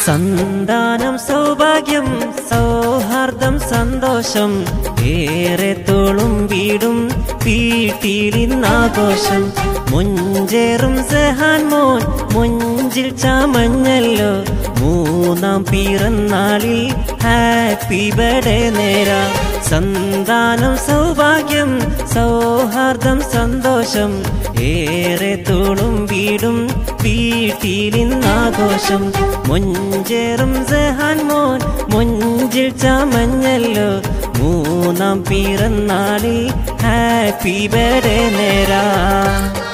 സന്താനം സൗഭാഗ്യം സൗഹാർദ്ദം സന്തോഷം ഏറെ തോളും വീടും വീട്ടിലിന്നാഘോഷം മുഞ്ചേറും സെഹാൻ മോൻ മുഞ്ചിൽ ചാമഞ്ഞല്ലോ മൂന്നാം പിറന്നാളിൽ ഹാപ്പി ബർത്ത്ഡേ നേരാ സന്താനം സൗഭാഗ്യം സൗഹാർദ്ദം സന്തോഷം ഏറെ തോളും വീടും വീട്ടിലിന്നാഘോഷം മുഞ്ചേറും സെഹാൻ മോൻ മുഞ്ചിൽ ചാമഞ്ഞല്ലോ മൂന്നാം പിറന്നാളിൽ ഹാപ്പി ബർത്ത്ഡേ നേരാ